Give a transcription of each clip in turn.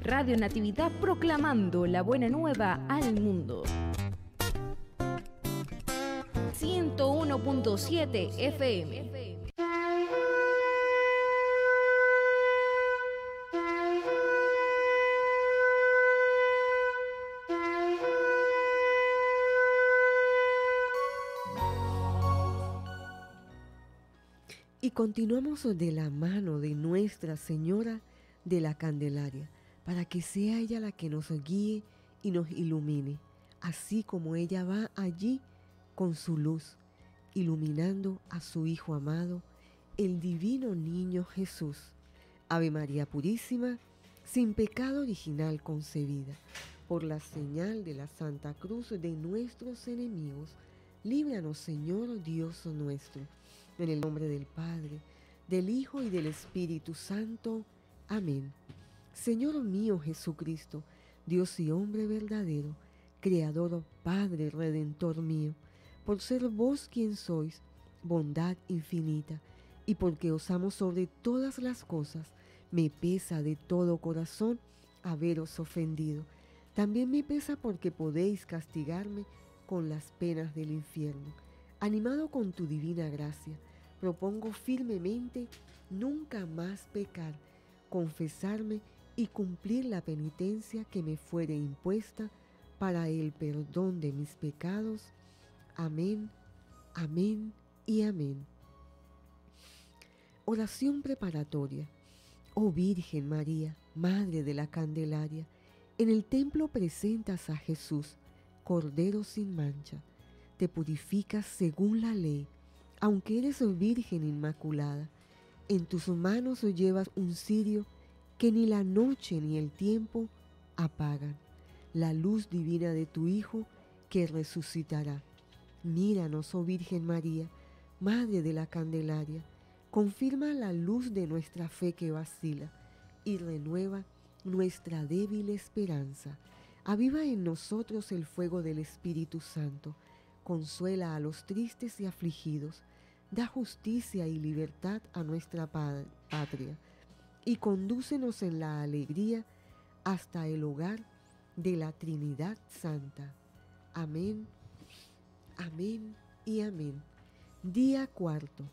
Radio Natividad proclamando la buena nueva al mundo. 101.7 FM. Y continuamos de la mano de Nuestra Señora de la Candelaria, para que sea ella la que nos guíe y nos ilumine, así como ella va allí con su luz, iluminando a su Hijo amado, el divino niño Jesús. Ave María Purísima, sin pecado original concebida, por la señal de la Santa Cruz de nuestros enemigos, líbranos, Señor Dios nuestro. En el nombre del Padre, del Hijo y del Espíritu Santo. Amén. Señor mío Jesucristo, Dios y hombre verdadero, Creador, Padre, Redentor mío, por ser vos quien sois, bondad infinita, y porque os amo sobre todas las cosas, me pesa de todo corazón haberos ofendido. También me pesa porque podéis castigarme con las penas del infierno. Animado con tu divina gracia, propongo firmemente nunca más pecar, confesarme y cumplir la penitencia que me fuere impuesta para el perdón de mis pecados. Amén, amén y amén. Oración preparatoria. Oh Virgen María, Madre de la Candelaria, en el templo presentas a Jesús, Cordero sin mancha. Te purificas según la ley, aunque eres virgen inmaculada. En tus manos llevas un cirio que ni la noche ni el tiempo apagan, la luz divina de tu Hijo que resucitará. Míranos, oh Virgen María, Madre de la Candelaria, confirma la luz de nuestra fe que vacila y renueva nuestra débil esperanza. Aviva en nosotros el fuego del Espíritu Santo, consuela a los tristes y afligidos, da justicia y libertad a nuestra patria, y condúcenos en la alegría hasta el hogar de la Trinidad Santa. Amén, amén y amén. Día cuarto.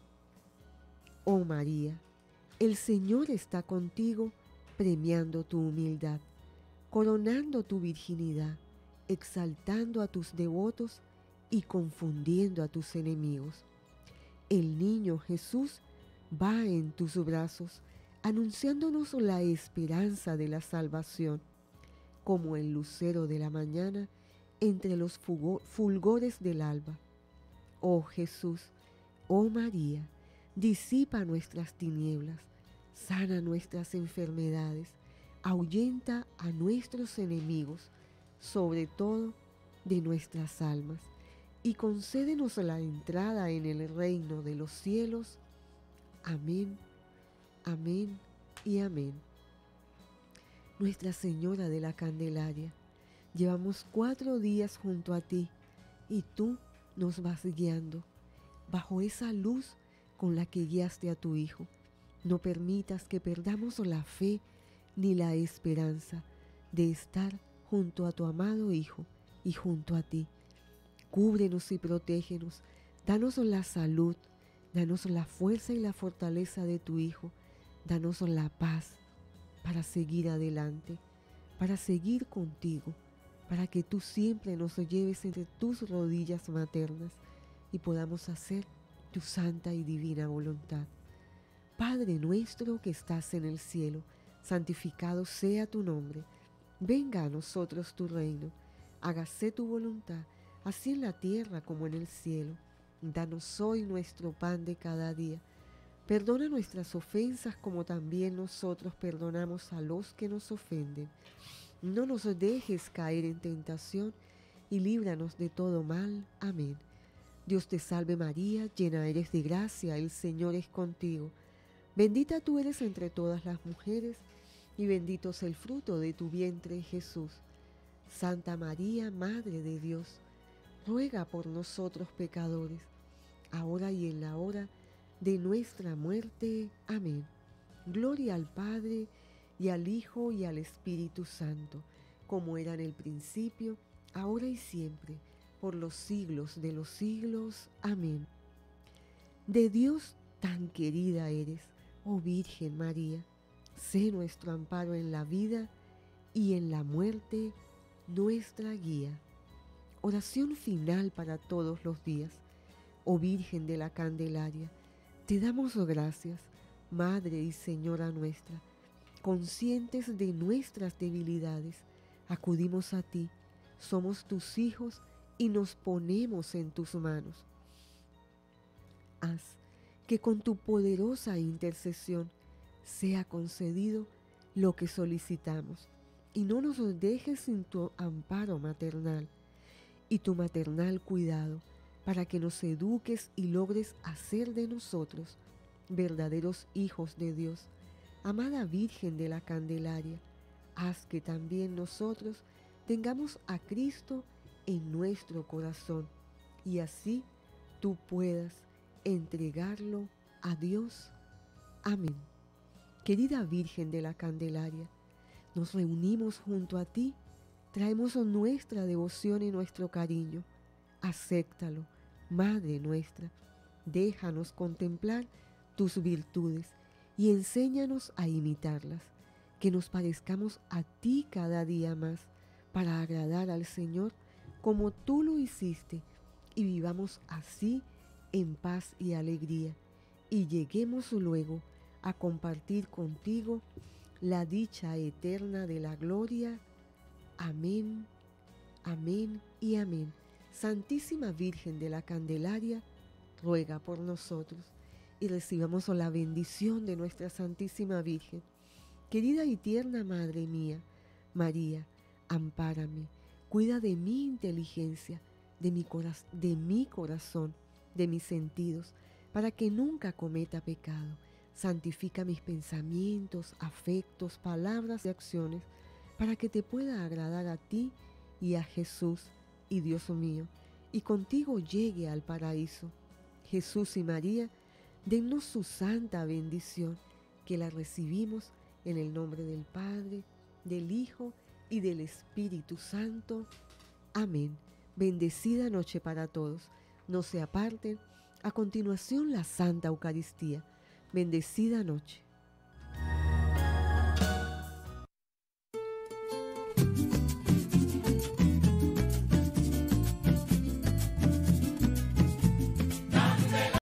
Oh María, el Señor está contigo, premiando tu humildad, coronando tu virginidad, exaltando a tus devotos y confundiendo a tus enemigos. El niño Jesús va en tus brazos, anunciándonos la esperanza de la salvación, como el lucero de la mañana entre los fulgores del alba. Oh Jesús, oh María, disipa nuestras tinieblas, sana nuestras enfermedades, ahuyenta a nuestros enemigos, sobre todo de nuestras almas, y concédenos la entrada en el reino de los cielos. Amén, amén y amén. Nuestra Señora de la Candelaria, llevamos 4 días junto a ti y tú nos vas guiando bajo esa luz con la que guiaste a tu Hijo. No permitas que perdamos la fe ni la esperanza de estar junto a tu amado Hijo y junto a ti. Cúbrenos y protégenos, danos la salud, danos la fuerza y la fortaleza de tu Hijo, danos la paz para seguir adelante, para seguir contigo, para que tú siempre nos lleves entre tus rodillas maternas y podamos hacer tu santa y divina voluntad. Padre nuestro que estás en el cielo, santificado sea tu nombre. Venga a nosotros tu reino, hágase tu voluntad, así en la tierra como en el cielo. Danos hoy nuestro pan de cada día. Perdona nuestras ofensas como también nosotros perdonamos a los que nos ofenden. No nos dejes caer en tentación y líbranos de todo mal. Amén. Dios te salve María, llena eres de gracia, el Señor es contigo. Bendita tú eres entre todas las mujeres y bendito es el fruto de tu vientre Jesús. Santa María, Madre de Dios, ruega por nosotros pecadores, ahora y en la hora de nuestra muerte. Amén. Gloria al Padre, y al Hijo y al Espíritu Santo, como era en el principio, ahora y siempre, por los siglos de los siglos. Amén. De Dios tan querida eres, oh Virgen María, sé nuestro amparo en la vida y en la muerte nuestra guía. Oración final para todos los días. Oh Virgen de la Candelaria, te damos gracias, Madre y Señora nuestra. Conscientes de nuestras debilidades, acudimos a ti, somos tus hijos y nos ponemos en tus manos. Haz que con tu poderosa intercesión sea concedido lo que solicitamos y no nos dejes sin tu amparo maternal y tu maternal cuidado, para que nos eduques y logres hacer de nosotros verdaderos hijos de Dios. Amada Virgen de la Candelaria, haz que también nosotros tengamos a Cristo en nuestro corazón y así tú puedas entregarlo a Dios. Amén. Querida Virgen de la Candelaria, nos reunimos junto a ti, traemos nuestra devoción y nuestro cariño. Acéptalo, Madre nuestra, déjanos contemplar tus virtudes y enséñanos a imitarlas, que nos parezcamos a ti cada día más, para agradar al Señor como tú lo hiciste, y vivamos así en paz y alegría, y lleguemos luego a compartir contigo la dicha eterna de la gloria. Amén, amén y amén. Santísima Virgen de la Candelaria, ruega por nosotros y recibamos la bendición de nuestra Santísima Virgen. Querida y tierna Madre mía, María, ampárame, cuida de mi inteligencia, de mi corazón, de mis sentidos, para que nunca cometa pecado. Santifica mis pensamientos, afectos, palabras y acciones, para que te pueda agradar a ti y a Jesús y Dios mío, y contigo llegue al paraíso. Jesús y María, dennos su santa bendición, que la recibimos en el nombre del Padre, del Hijo y del Espíritu Santo. Amén. Bendecida noche para todos. No se aparten. A continuación, la Santa Eucaristía. Bendecida noche.